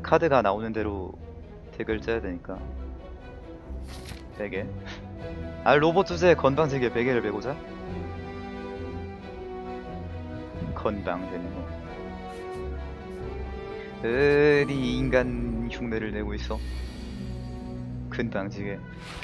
카드가 나오는 대로 덱을 짜야 되니까. 베개. 아, 로봇 주제에 건방지게 베개를 메고자? 건방진 놈. 어디 인간 흉내를 내고 있어? 건방지게.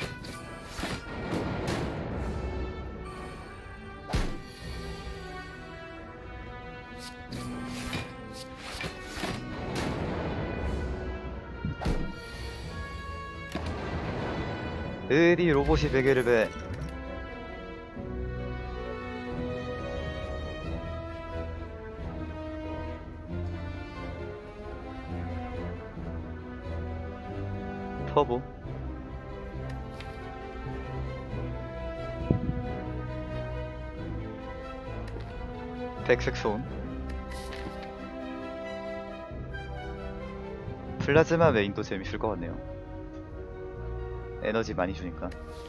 어디 로봇이 베개를 배. 터보. 백색 소음. 플라즈마 메인도 재밌을 것 같네요. 에너지 많이 주니까.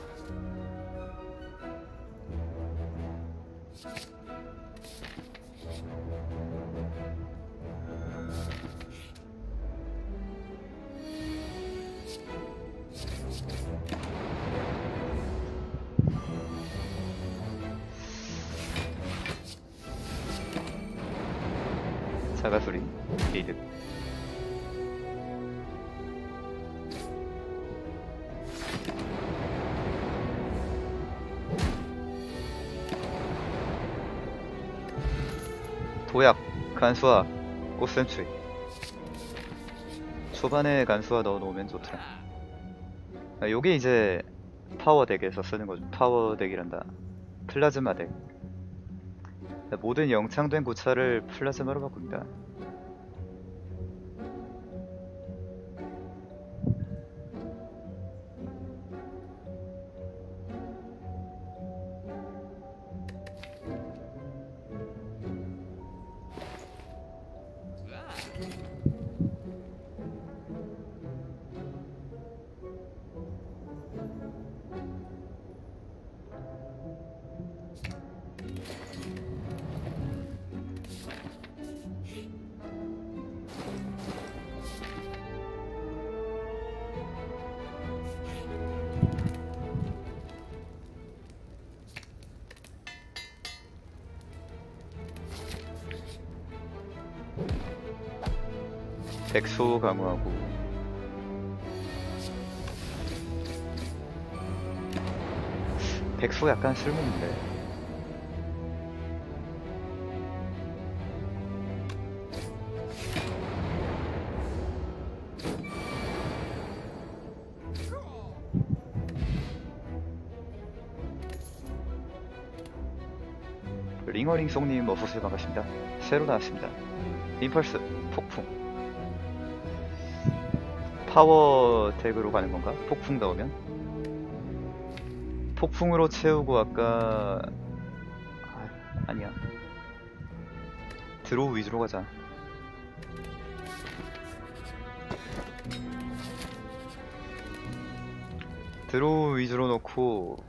자가소리. 게이드. 도약, 간수화, 꽃샘추위. 초반에 간수화 넣어놓으면 좋더라. 아, 요게 이제 파워 덱에서 쓰는 거죠. 파워 덱이란다. 플라즈마 덱. 모든 영창된 고차를 플라즈마로 바꿉니다. 백소 강화하고. 백소 약간 쓸모없는데. 링어링송님 어서오세요. 반갑습니다. 새로 나왔습니다. 임펄스 폭풍. 파워 덱으로 가는 건가? 폭풍 넣으면? 폭풍으로 채우고 아까 아니야. 드로우 위주로 가자. 드로우 위주로 놓고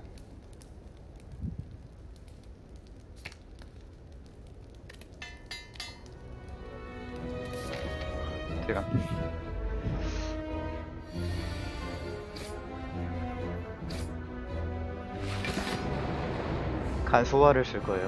대강. 간소화를 쓸 거예요.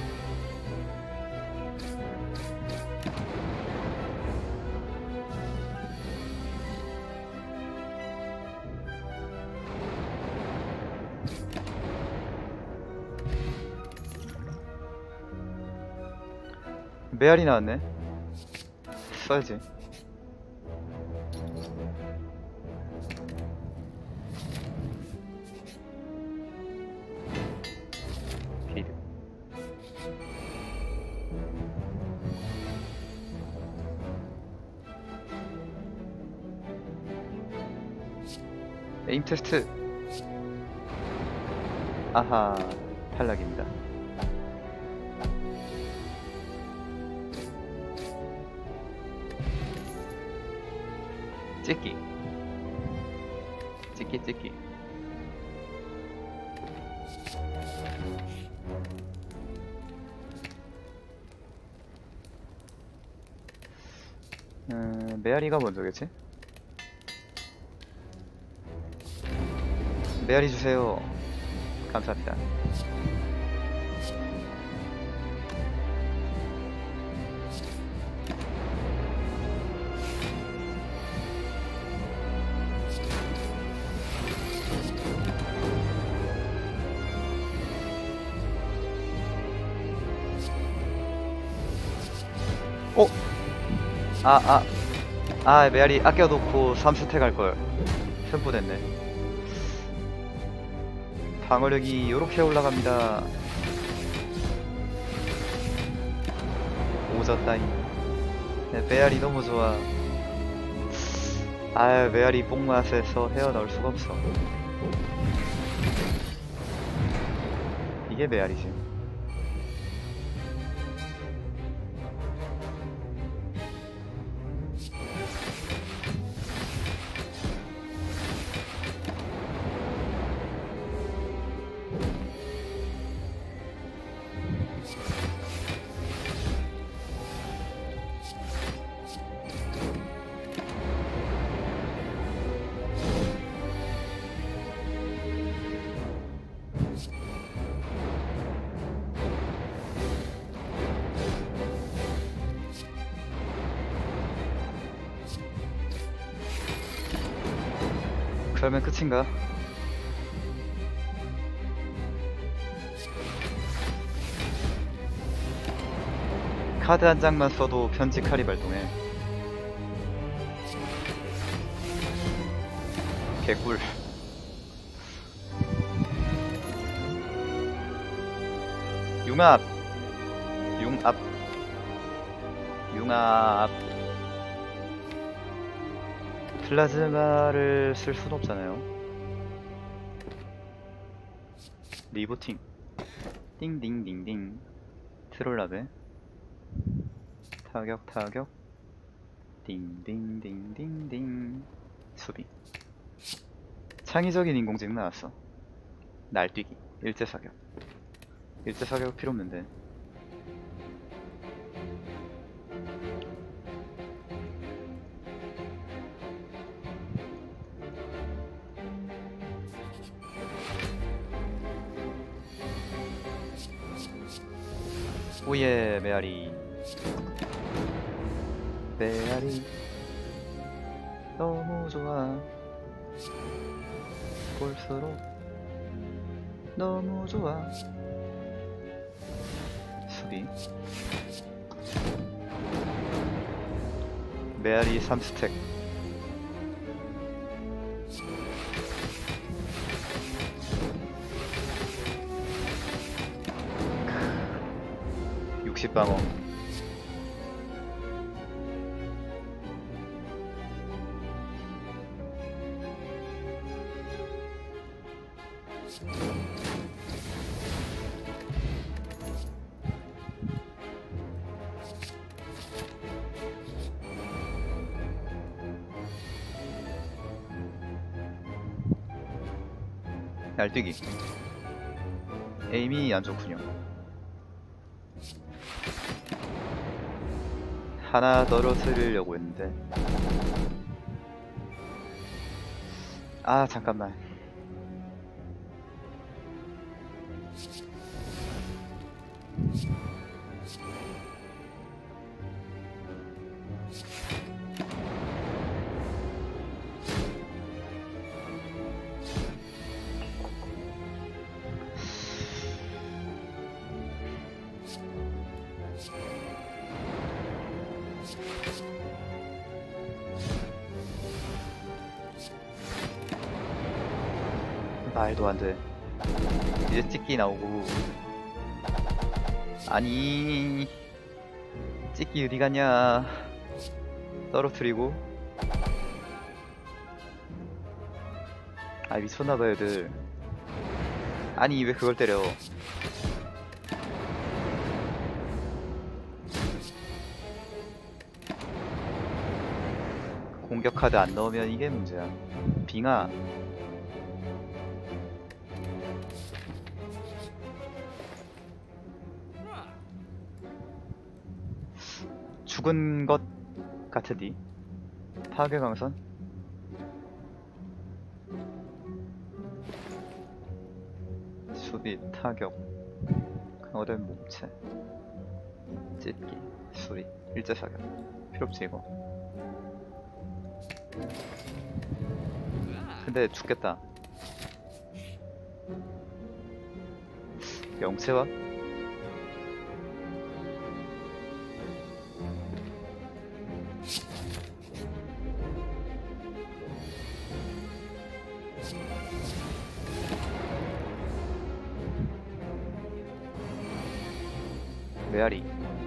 메아리 나왔네. 써야지. 게이드. 에임 테스트. 아하, 탈락입니다. 찍기. 찍기. 메아리가 먼저겠지? 메아리 주세요. 감사합니다. 어? 메아리 아껴놓고 3스택 할걸. 흠포됐네. 방어력이 요렇게 올라갑니다. 오졌다니. 메아리 너무 좋아. 메아리 뽕맛에서 헤어나올 수가 없어. 이게 메아리지. 그러면 끝인가? 카드 한 장만 써도 편지 칼이 발동해. 개꿀. 융합. 융합. 융합. 플라즈마를 쓸 순 없잖아요. 리부팅. 띵띵띵띵. 트롤라베. 타격 타격. 띵띵띵띵띵. 수비. 창의적인 인공지능 나왔어. 날뛰기. 일제사격. 일제사격 필요 없는데. 오예 메아리. 메아리 너무 좋아. 볼수록 너무 좋아. 수비. 메아리 3스택. 방어. 날뛰기. 에임이 안 좋군요. 하나 떨어뜨리려고 했는데. 잠깐만. 말도 안 돼. 이제 찍기 나오고. 아니, 찍기 어디 갔냐. 떨어뜨리고. 미쳤나봐 애들. 아니 왜 그걸 때려. 공격 카드 안 넣으면 이게 문제야. 빙하. 죽은 것 같으디. 파괴 강선. 수비, 타격, 강화된 몸체, 찢기, 수리, 일제 사격. 필요 없지 이거. 근데 죽겠다. 영체화? 메아리.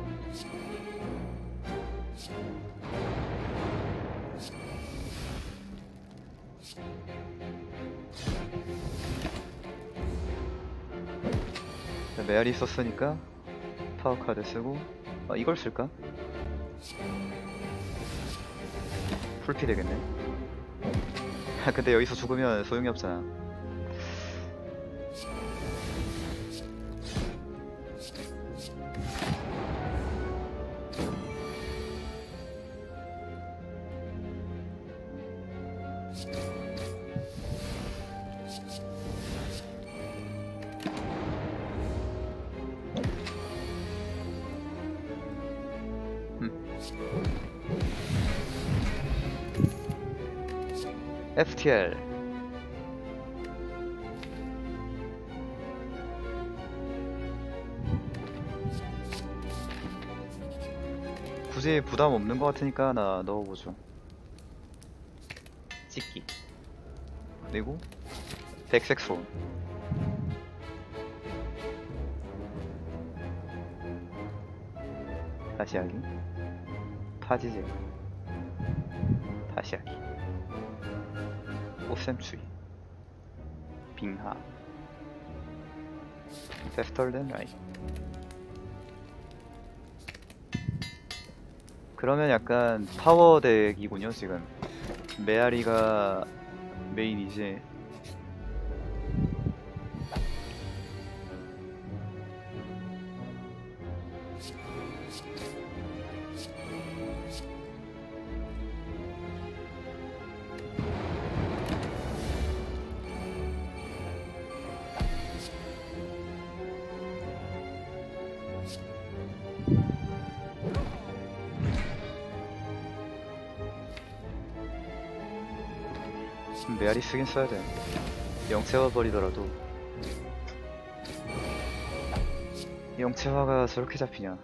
메아리 썼으니까 파워 카드 쓰고 이걸 쓸까? 풀피 되겠네. 근데 여기서 죽으면 소용이 없잖아. FTL. 굳이 부담 없는 것 같으니까 하나 넣어보죠. 찍기. 그리고 백색 소음. 다시 하기. 파지제. 다시 하기. 꽃샘추위. 빙하. 데스털덴 라이. 그러면 약간 파워 덱이군요 지금. 메아리가 메인이지. 메아리 쓰긴 써야 돼. 영체화 버리더라도. 영체화가 저렇게 잡히냐.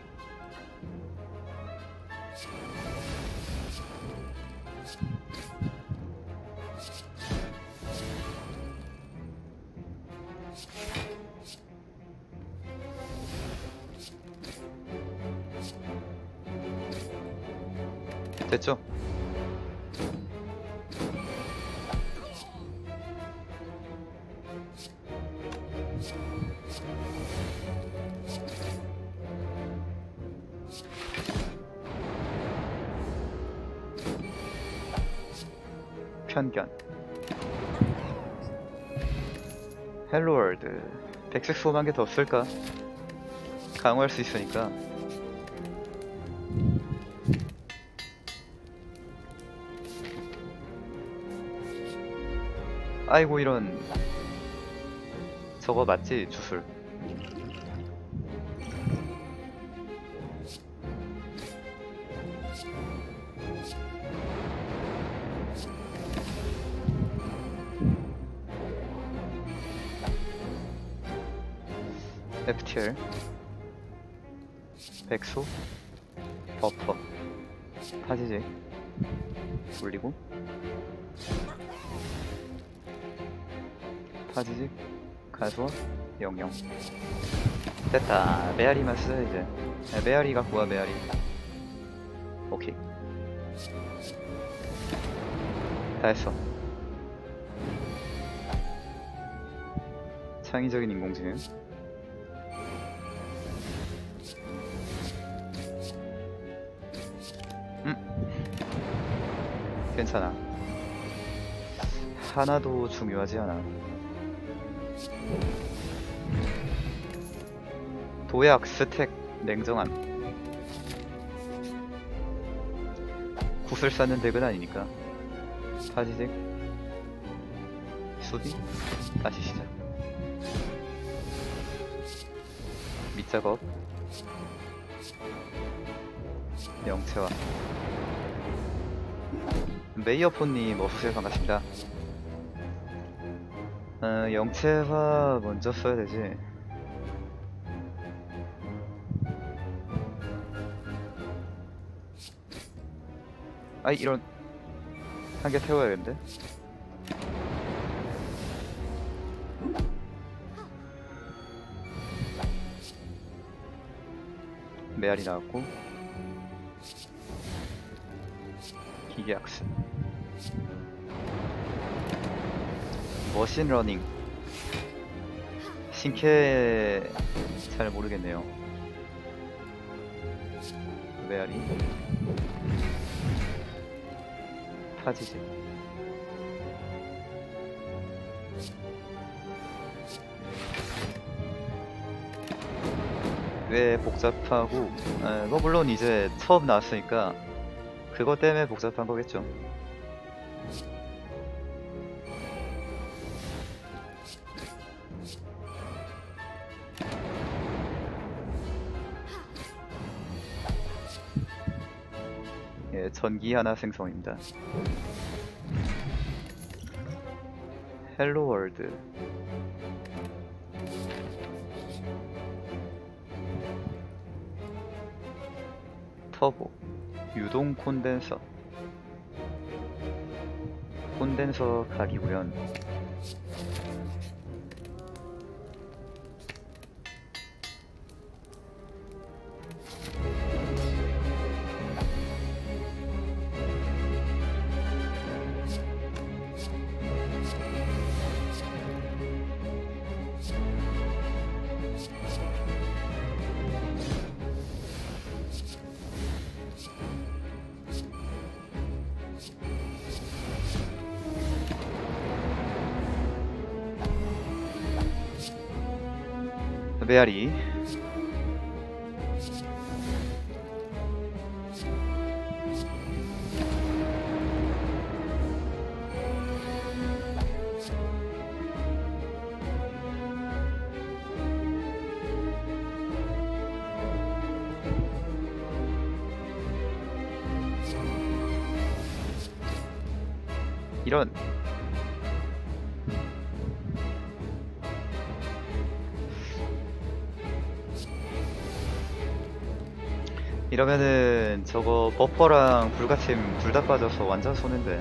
됐죠? 편견. 헬로월드. 백색 소음 한 개 더 쓸까? 강화할 수 있으니까. 아이고 이런. 저거 맞지? 주술. FTL. 백소. 버퍼. 파지제. 올리고. 파지직, 가수와 영영. 됐다. 메아리만 쓰자 이제. 메아리 갖고 와. 메아리. 오케이. 다 했어. 창의적인 인공지능. 괜찮아. 하나도 중요하지 않아. 도약, 스택, 냉정함. 굿을 쌓는 덱은 아니니까. 파지직 수비 다시 시작. 밑작업 영채화. 메이어폰님 어서오세요. 반갑습니다. 영채화 먼저 써야 되지. 아이 이런, 한 개 태워야겠는데. 메아리 나왔고 기계학습 머신러닝 신캐 잘 모르겠네요. 메아리 파지직 왜 복잡하고, 뭐 물론 이제 처음 나왔으니까 그것 때문에 복잡한 거겠죠. 예, 전기 하나 생성입니다. 헬로 월드 터보 유동 콘덴서 각이구연. 메아리 이런. 이러면은 저거 버퍼랑 불가침 둘 다 빠져서 완전 손해인데.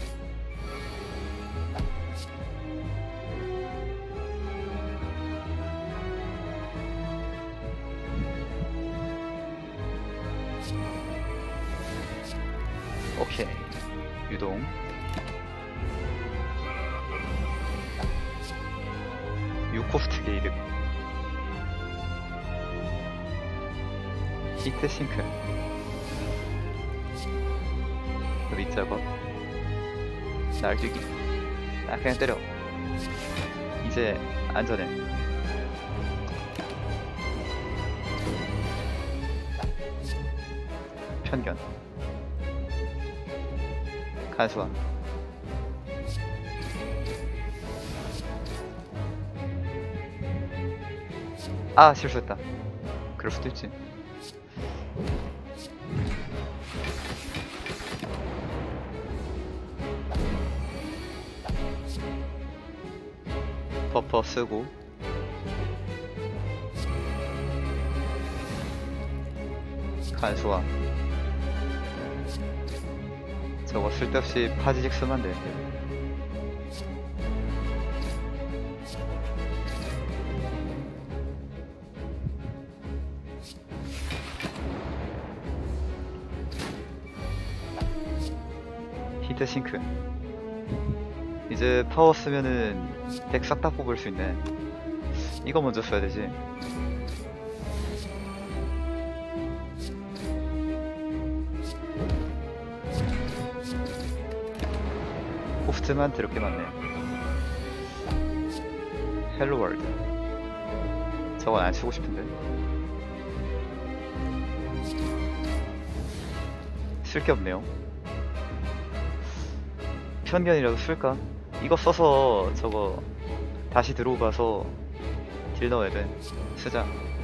오케이 유동 유코스트 게이드 히트 싱크 밑작업 날뛰기. 아 그냥 때려. 이제 안전해. 편견 간수화 아 실수했다. 그럴 수도 있지. 버퍼 쓰고 간수화. 저거 쓸데없이 파지직 쓰면 안 되는데. 히트 싱크. 이제 파워 쓰면은 덱 싹 다 뽑을 수 있네. 이거 먼저 써야 되지. 코스트만 더럽게 많네. 헬로 월드. 저건 안 쓰고 싶은데. 쓸 게 없네요. 편견이라도 쓸까? 이거 써서 저거 다시 들어가서 딜 넣어야 돼. 쓰자.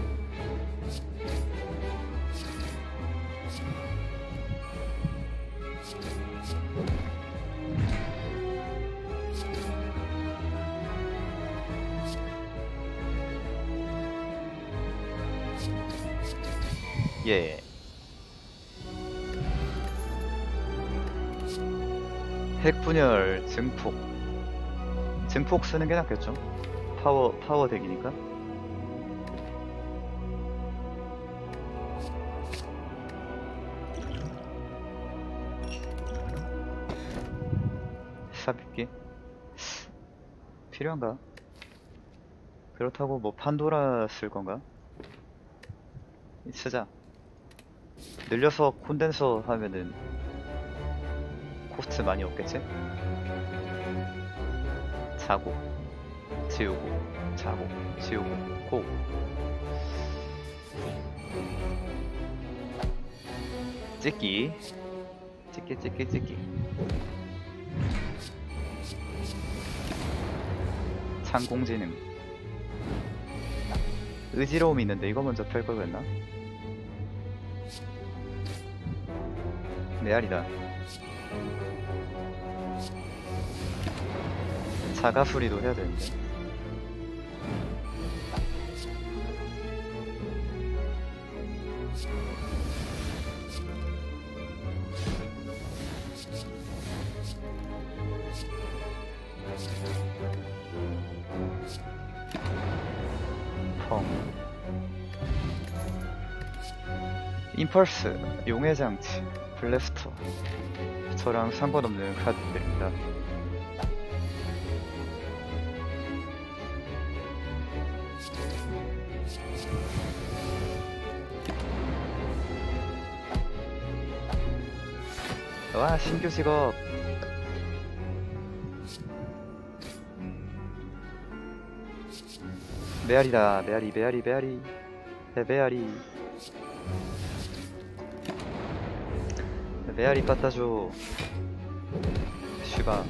예. 핵분열 증폭. 증폭 쓰는 게 낫겠죠? 파워 덱이니까. 삽입기 필요한가? 그렇다고 뭐 판도라 쓸 건가? 쓰자. 늘려서 콘덴서 하면은 코스트 많이 없겠지? 자고 지우고 자고 지우고 고. 찍기 찍기 창공지능. 의지로움이 있는데 이거 먼저 펼 걸 그랬나? 메아리다. 자가수리도 해야 되는데. 펑. 임펄스, 용의 장치, 블래스터. 저랑 상관없는 카드들입니다. 와, 신규 직업. 메아리다. 메아리. 메아리 빠따줘. 슈바.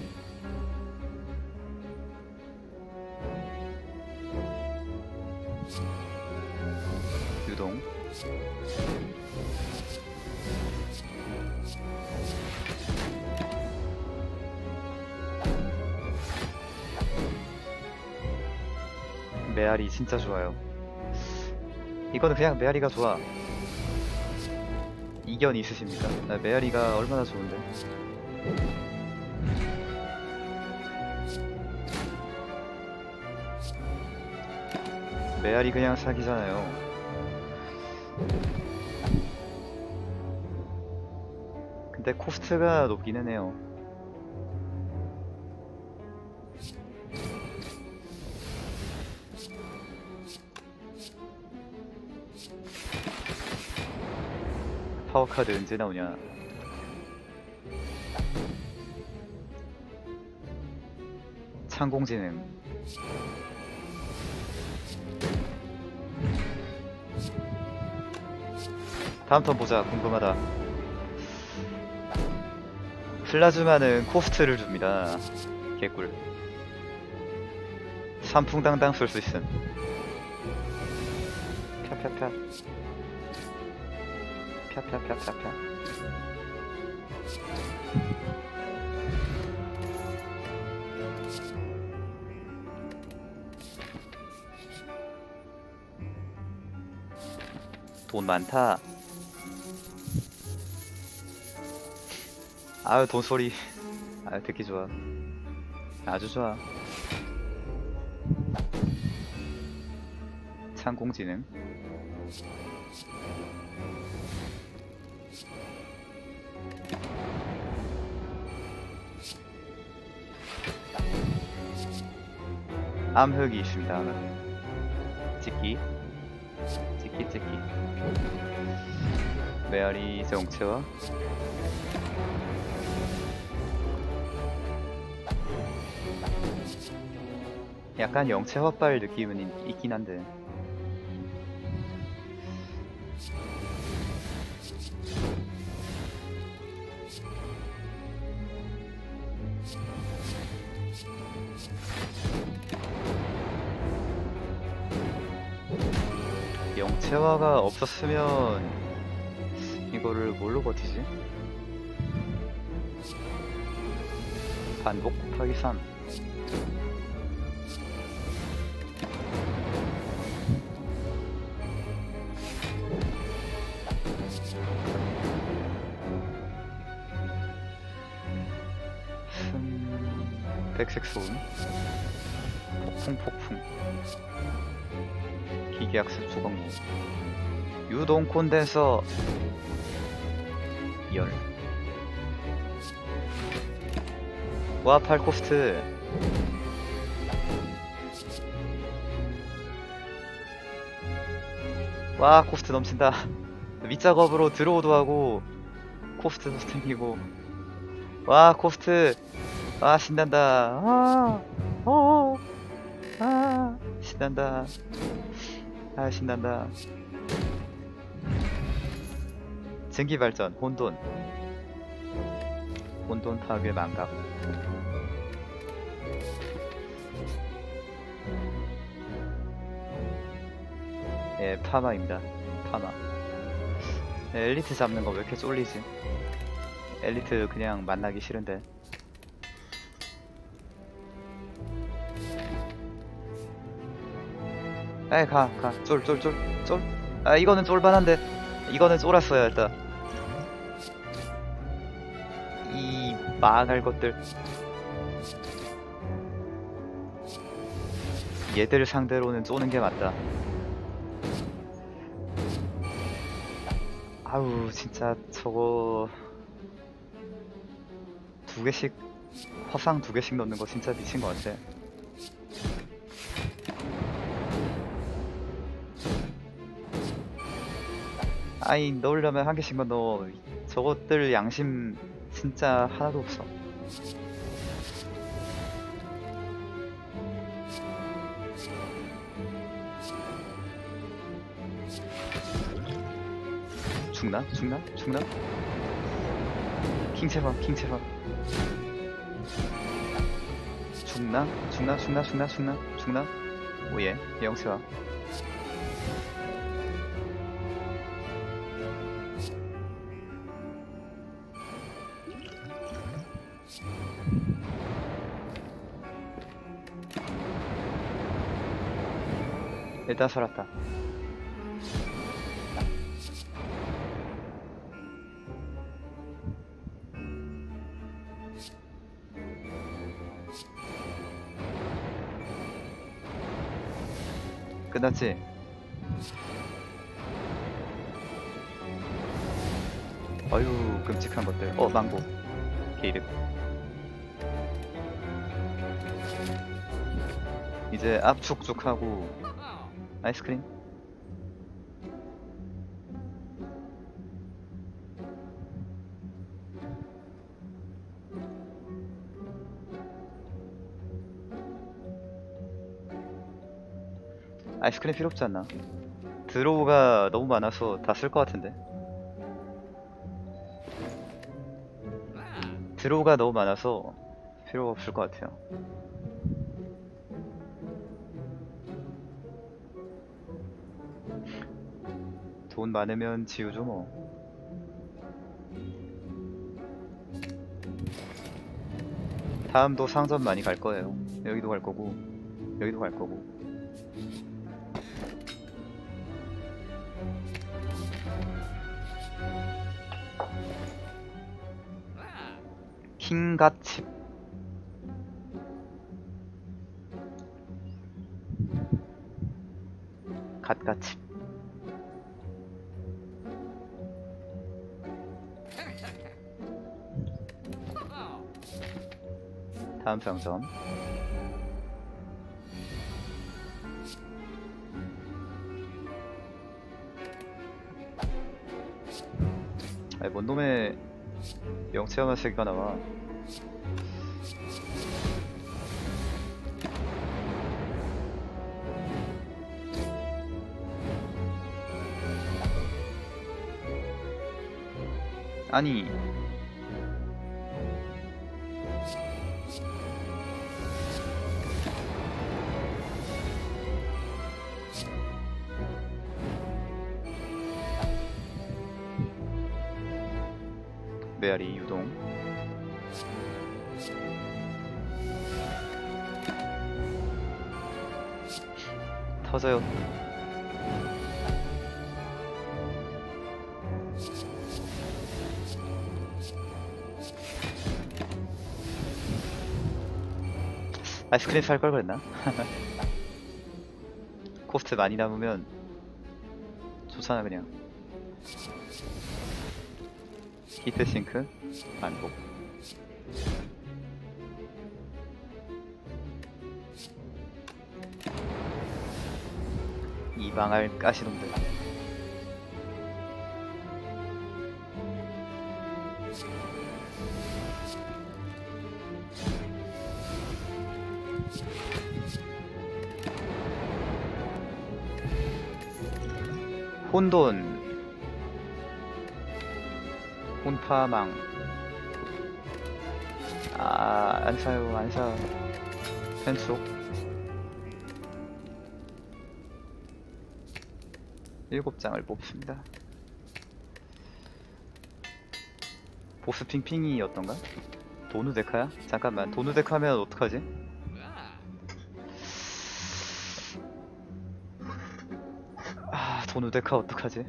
유동. 메아리 진짜 좋아요. 이거는 그냥 메아리가 좋아. 이견 있으십니까? 나 메아리가 얼마나 좋은데. 메아리 그냥 사기잖아요. 근데 코스트가 높기는 해요. 파워카드 언제 나오냐. 창공지능. 다음 턴 보자. 궁금하다. 플라즈마는 코스트를 줍니다. 개꿀. 산풍당당 쓸 수 있음. 펴펴펴. 펴펴펴펴펴. 돈 많다. 아유, 돈 소리. 아유, 듣기 좋아. 아주 좋아. 창공지능. 암흑이 있습니다. 찍기. 메아리 정체와 약간 영체 헛발 느낌은 있긴 한데. 영체화가 없었으면 이거를 뭘로 버티지? 반복 곱하기 3. 백색 소음, 폭풍, 기계학습 조각무, 유동 콘덴서, 열, 와팔 코스트, 와 코스트 넘친다. 밑작업으로 드로우도 하고 코스트도 생기고, 와 코스트. 아 신난다. 신난다. 아 신난다. 증기 발전, 혼돈 파괴 망각. 예, 파마입니다. 파마. 엘리트 잡는 거 왜 이렇게 쫄리지? 엘리트 그냥 만나기 싫은데. 에이 가 쫄. 아 이거는 쫄만한데. 이거는 쫄았어야 했다. 이 망할 것들. 얘들 상대로는 쏘는 게 맞다. 아우 진짜 저거 2개씩 화상 2개씩 넣는 거 진짜 미친 것 같아. 아이 넣으려면 1개씩만 넣어. 저것들 양심 진짜 하나도 없어. 죽나? 킹체화 죽나? 오예 영체화. 일단 살았다. 끝났지? 어휴 끔찍한 것들. 망고 게이득. 이제 압축죽하고 아이스크림. 아이스크림 필요 없지 않나? 드로우가 너무 많아서 다 쓸 것 같은데. 드로우가 너무 많아서 필요가 없을 것 같아요. 돈 많으면 지우죠 뭐. 다음도 상점 많이 갈 거예요. 여기도 갈 거고 여기도 갈 거고. 킹갓칩. 갓갓칩. 다음 상점. 아니 뭔 놈의 영체화만 세개가 나와. 아니 메아리 유동. 터져요. 아이스크림 살 걸 그랬나? 코스트 많이 남으면 좋잖아 그냥. 히트싱크 반복. 이 망할 가시놈들. 혼돈, 혼파망. 아, 안 사요, 안 사. 펜속. 7장을 뽑습니다. 보스 핑핑이었던가? 도누데카야? 잠깐만, 도누데카면 어떡하지? 아, 도누데카 어떡하지?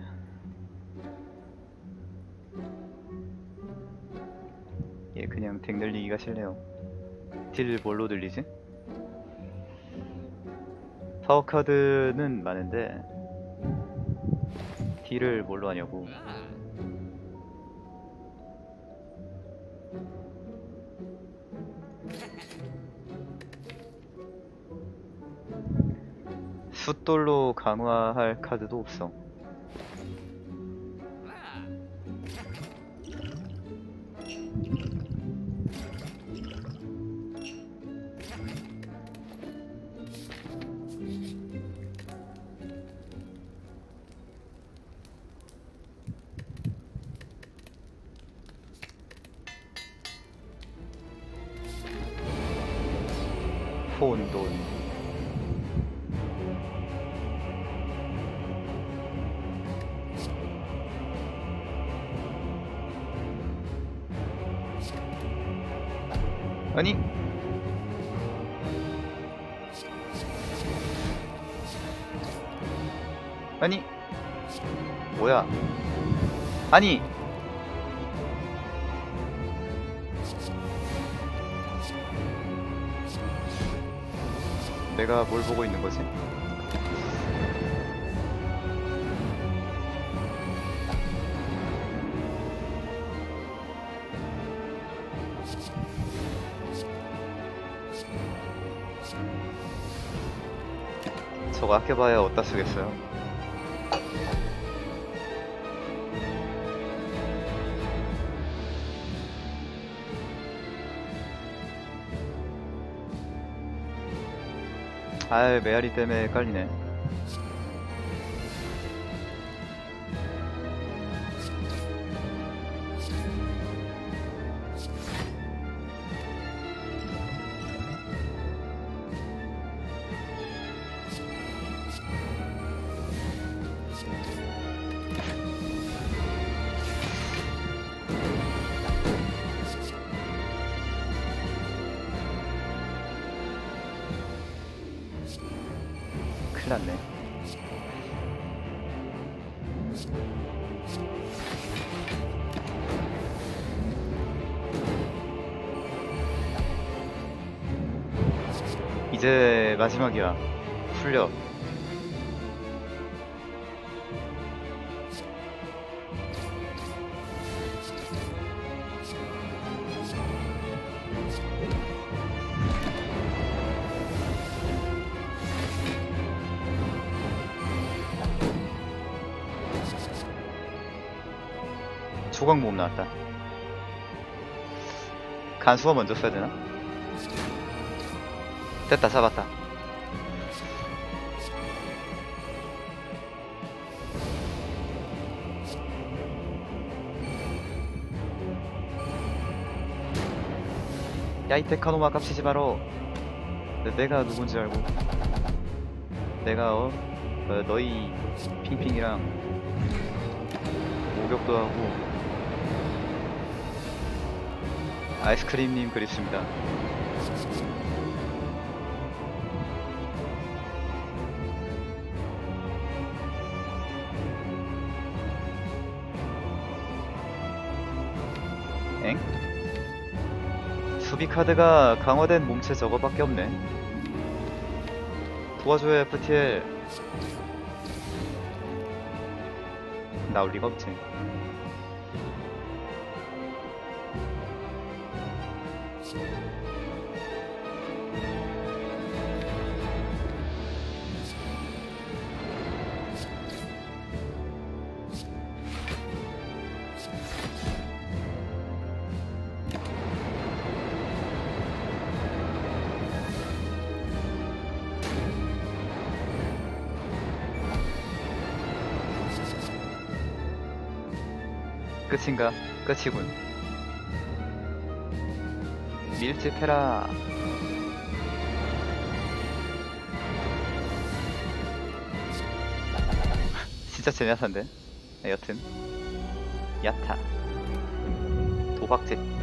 얘 그냥 덱 늘리기가 싫네요. 딜 뭘로 늘리지? 파워카드는 많은데 딜을 뭘로 하냐고. 숫돌로 강화할 카드도 없어. 혼돈. 아니, 아니, 뭐야? 아니, 내가 뭘 보고 있는 거지? 저거 아껴봐야 어디다 쓰겠어요? 아이, 메아리 때문에 헷갈리네. 큰일났네. 이제 마지막이야. 풀려. 조각 모음 나왔다. 간수가 먼저 써야 되나? 됐다, 잡았다. 야, 이 데카노마 깝치지 마라. 내가 누군지 알고. 내가 너희 핑핑이랑 목욕도 하고 아이스크림님 그립습니다. 엥? 수비 카드가 강화된 몸체 저거밖에 없네. 도와줘요 FTL. 나올 리가 없지. 끝인가? 끝이군. 밀집해라. 진짜 제냐사인데. 여튼 야타 도박짓.